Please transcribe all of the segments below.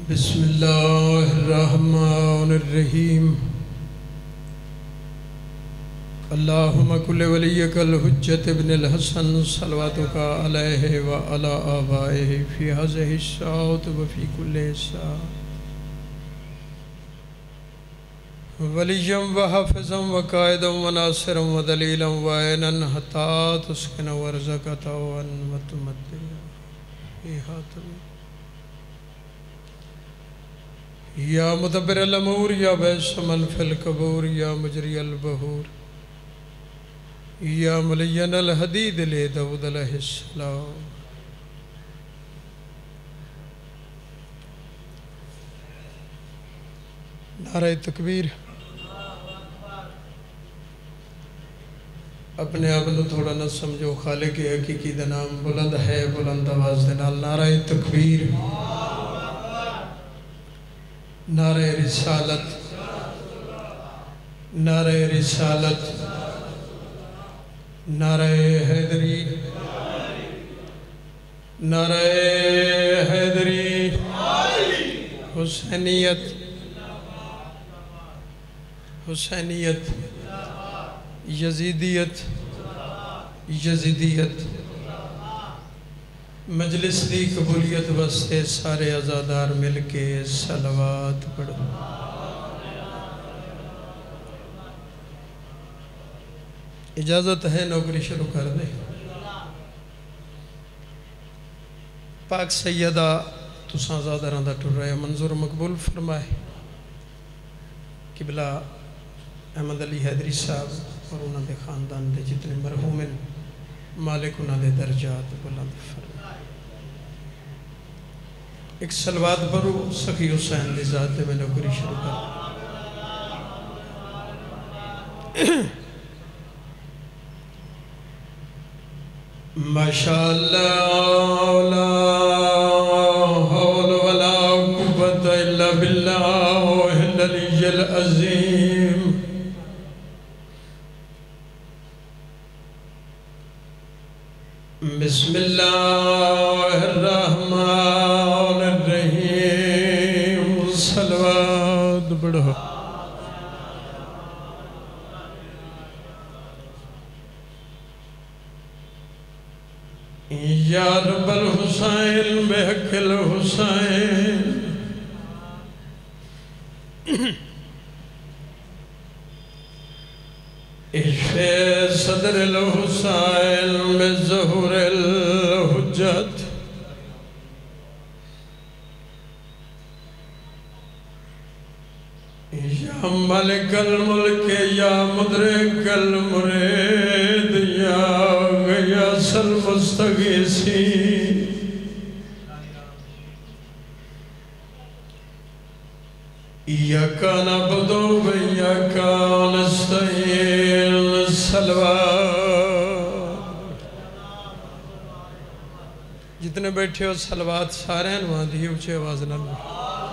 بسم اللہ الرحمن الرحیم اللہم کل ولیک الحجت ابن الحسن صلواتک علیہ وعلی آبائہ فی ہذہ الساعۃ وفی کل ساعۃ ولیا وحافظا وقائدا وناصرا ودلیلا وعینا حتی تسکن ورزق طوعا وتمتع فیہا یا مدبر الامور یا بیس من فی القبور یا مجری البحور یا ملین الحدید لی داود علیہ السلام نعرہ تکبیر اپنے آپ نے تھوڑا نہ سمجھو خالق حقیقی دا نام بلند ہے بلند آواز دنال نعرہ تکبیر نعرہ رسالت نعرہ رسالت نعرہ حیدری نعرہ حیدری حسینیت حسینیت یزیدیت یزیدیت مجلس دی قبولیت واسطے سارے عزادار مل کے صلوات پڑھو اجازت ہے نوکری شروع کر دے پاک سیدہ تساں عزاداراں دا ٹر رہے منظور مقبول فرمائے قبلہ احمد علی حیدری صاحب اور انہوں دے خاندان دے جتنے مرحومن مالک انہوں دے درجات بلند فرمائے ایک صلوات پڑھو سخی حسین دی ذات میں نوکری شروع کر ماشاءاللہ لا حول ولا قوت الا باللہ العلی العظیم بسم اللہ الرحمن الرحیم صلوات پڑھو یا رب الحسین بحق الحسین اشفِ صدر الحسین بظہور الحجت یا ملک الملک یا مدرک المرید یا غیاث المستغیثی ایاک نعبد و ایاک نستعین صلوات جتنے بیٹھے ہو صلوات سارے ہیں وہاں دی اونچے آواز نہ لو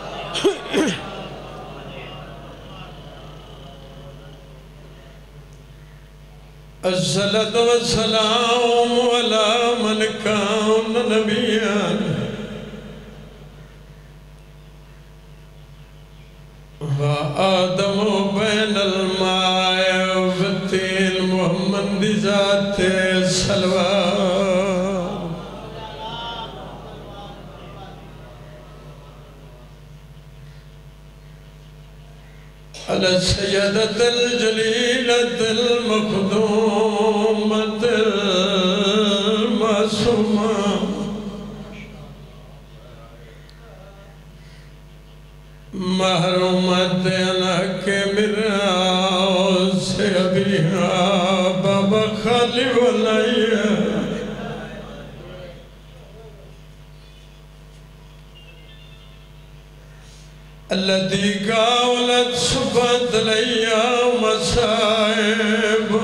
الصلاة والسلام على من كان نبيا وآدم بين الماء والطين محمد ذات صلوات على السيدة الجليلة المخدومة المعصومة محرومة عنك ميراث أبيها بابا خالي وليا التي قاولت صفت ليا مصائب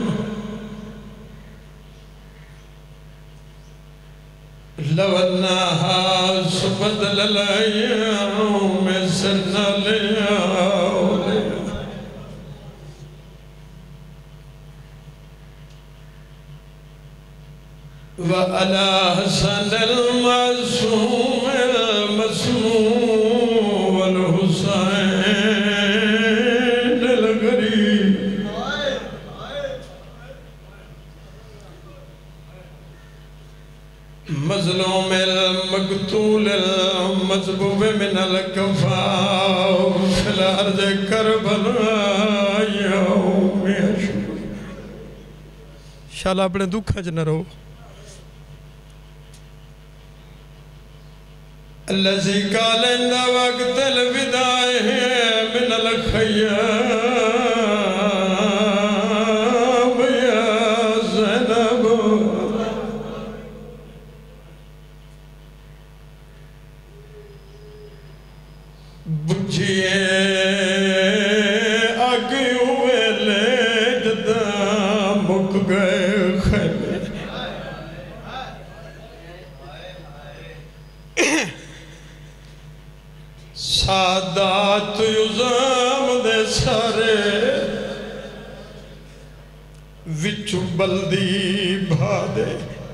لو أنها صفت لليا مسنا ليا وعلى حسن المعصوم المسموم مظلوم المقتول المذبوب من الكفاء في الأرض كربلاء يوم يشوف شالا اپنے دکھا جنہ رہو الذي قال إن وقت الوداع من الخيام يا زينب بجھئے آگے ہوئے لے جدہ مک گئے خیمے سادات یزام دے سارے وچو بلدی بھادے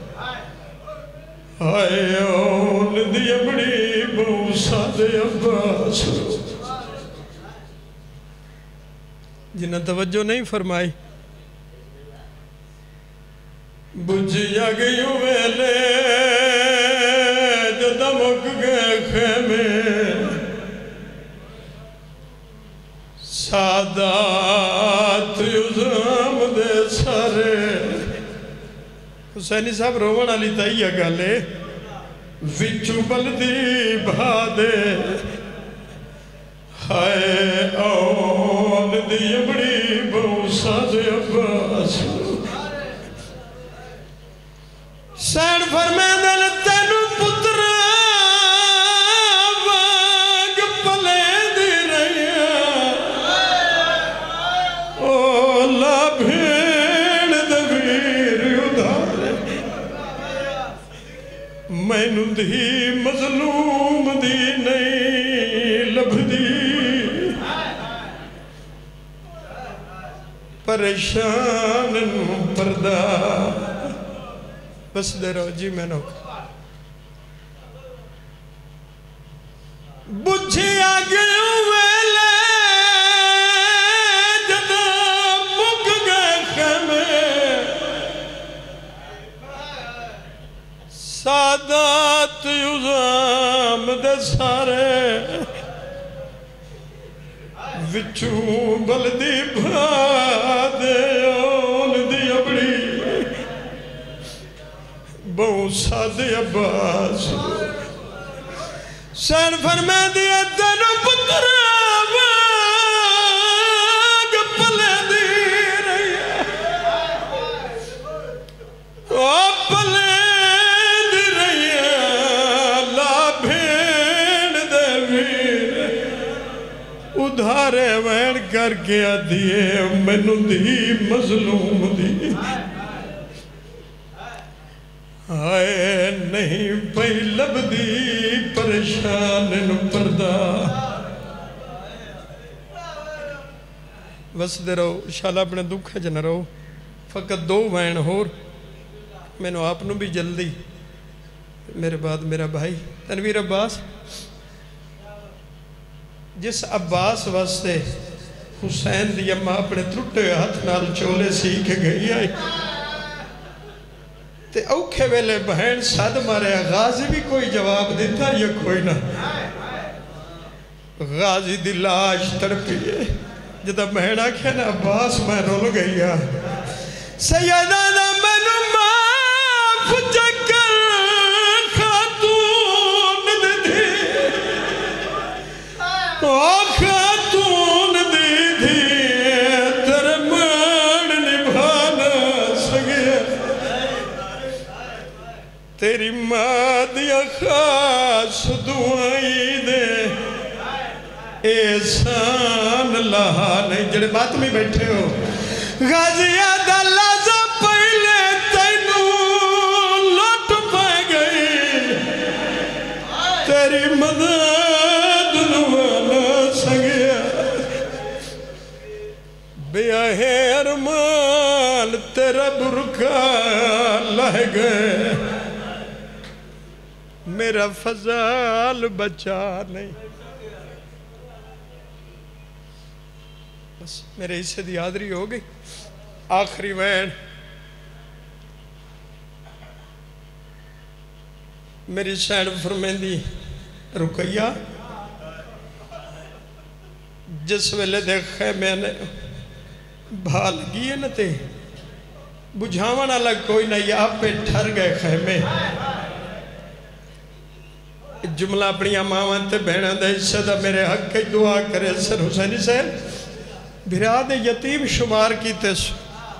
آئے اون دی بڑی بوسا دے عباس جنہ توجہ نہیں فرمائی بجھیا گئیوں ویلے جدہ مک گئے خیمے سادات یزام دے سارے حسینی صاحب روان علی تائیہ گالے وچو بلدی بھادے ہائے اون دی بڑی بوسا دے عباس سین فرمے دل تینو پتر واگ پلے دی رہی اولا بھیڑ دویر ادھارے میں دی مظلوم دی نہیں لبھ دی پریشان پردہ بس دے رہو جی میں نو بجھی آگے ویلے جدہ مک گئے خیمے سادات یزام دے سارے وچو بلدی بھادے اون دی اپڑی بوسا دے عباس سین فرمے دیا تینو پتر واگ پلے دی رہی او پلے دی رہی لا بھیڑ دے ویر ادھارے وین کر کے آدھیے منو دی مظلوم دی آئے نہیں پہی لب دی پریشان پردہ بس دے رہو شالا اپنے دکھا جنہ رہو فقط دو وین ہور میں نے آپ نو بھی جلدی میرے بعد میرا بھائی تنویر عباس جس عباس واسطے حسین دی اممہ اپنے ترٹے ہاتھ نال چولے سیکھ گئی آئی تے اوکھے ویلے بہن ساتھ مارے غازی بھی کوئی جواب دیتا یا کوئی نہ غازی دی لاش تڑپیے جدہ بہن آکھے نا عباس میں رول گئی سیدانہ منو معاف چکر خاتون دی خاتون دی تر مڑ نبھانا سگے تیری ماں دیا خاص دعائی دے احسان لہا نہیں جڑے بات میں بیٹھے ہو غازیہ دلازہ پہلے تینو لوٹ پائے گئی تیری مدد نوانا سنگیا بیاہ ارمان تیرا برکا لہ گئے میرا فضال بچا نہیں بس میرے حصے دی حاضری ہو گئی آخری وین میری سین فرمیندی رکیہ جس ویلے دے خیمے نے بھا لگی ہے نا تے بجھاوان الگ کوئی نہیں آپ پہ ٹھر گئے خیمے جملہ اپنی اماوان تے بہنہ دے صدا میرے حق کی دعا کرے سر حسینی سین بھراد یتیم شمار کی تیس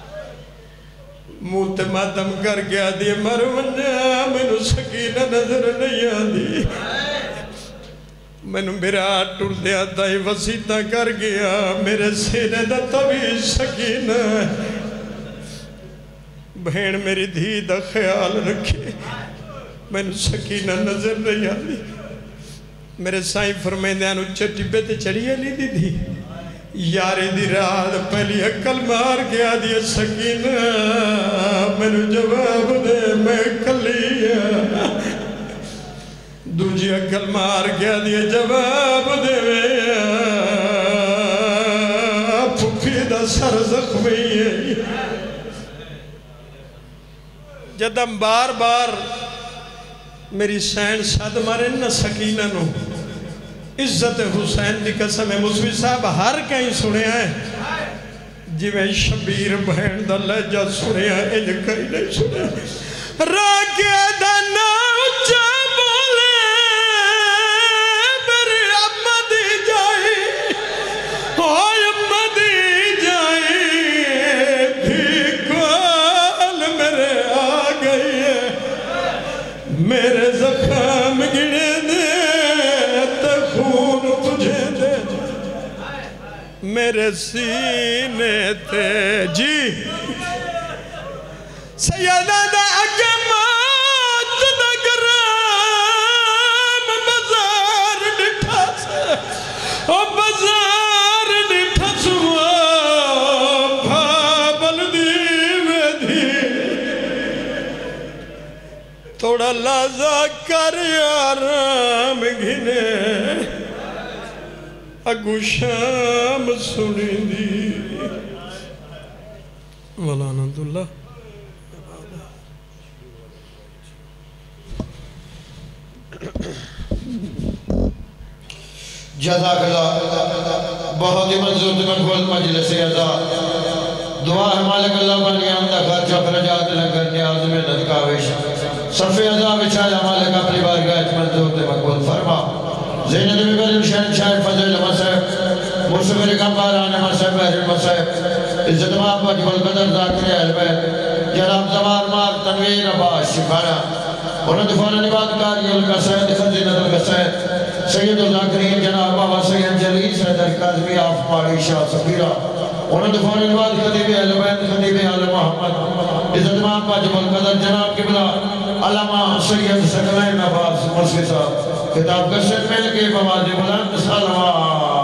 موت ماتم کر گیا دی مرونہ میں نو سکینہ نظر نہیں آدھی میں نو بھراد ٹور دیا دائی وسیطہ کر گیا میرے سینے دا طویل سکینہ بہن میری دھی دا خیال رکھے میں نو سکینہ نظر نہیں آدھی میرے سائیں فرمائیں دیانو چٹی پہ تے چڑھیا لی دی دی یاری دی رات پہلی اکل مار گیا دی سکینہ میں نو جواب دے میں کلیا دوجی اکل مار گیا دی جواب دے پھوپھی دا سر زخمی ہے جدم بار بار میری سین ساتھ مارے نہ سکینہ نو عزت حسین دی قسم مصوی صاحب ہر کہیں سنے ہیں جی میں شبیر بہن دا لہجہ سنے ہیں انج کہیں نہیں سنے راکے دا ناچا بولے میری امہ دی جائی ہوئے امہ دی جائی بھی کال میرے آ گئی ہے میرے زخم گنے دے میرے سینے تے جی سیدہ دا اگمات دا گرام بزار ڈٹھا سے او بزار ڈٹھا سوا بھابل دیوے دی تھوڑا لازہ کر آرام گھنے اگو شام سنی دی والانت اللہ جزاک اللہ بہت ہی منظور تمہیں کھول مجلس ازا دعا ہے مالک اللہ بنی آمدہ خرچہ فرجات لنگر نیاز میں ندکاوش صفی ازا بچھایا مالک اپنی بارگاہ منظور تمہیں کھول فرما زینت بھی بریم شہن شاہد فضل مسیب مرسفر کمباران مسیب بحر مسیب عزت محبت والقدر ذاکر اہل بیت جناب زمان مار تنویر عباس شفانہ انہوں دفعہ نبات کاری القصید خزینت القصید سید الذاکرین جناب بابا سید جلیل سیدر قاضمی آف پاڑی شاہ سفیرہ انہوں دفعہ نبات خطیب اہل بیت خطیب اہل محمد عزت محبت والقدر جناب قبلہ علامہ سید سکلین عباس مرسی صاحب کتاب قصد مل کے بوازی بلند سلوات